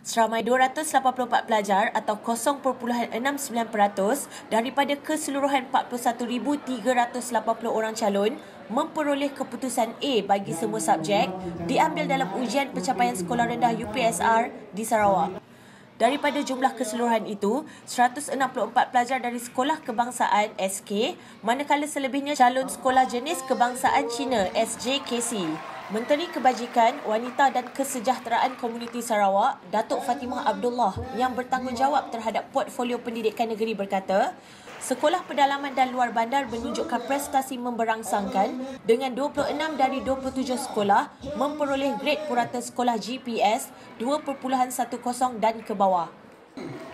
Seramai 284 pelajar atau 0.69% daripada keseluruhan 41,380 orang calon memperoleh keputusan A bagi semua subjek diambil dalam ujian pencapaian sekolah rendah UPSR di Sarawak. Daripada jumlah keseluruhan itu, 164 pelajar dari Sekolah Kebangsaan SK, manakala selebihnya calon sekolah jenis Kebangsaan Cina SJKC. Menteri Kebajikan, Wanita dan Kesejahteraan Komuniti Sarawak, Datuk Fatimah Abdullah yang bertanggungjawab terhadap portfolio pendidikan negeri berkata, Sekolah Pedalaman dan Luar Bandar menunjukkan prestasi memberangsangkan dengan 26 dari 27 sekolah memperoleh grade purata sekolah GPS 2.10 dan ke bawah.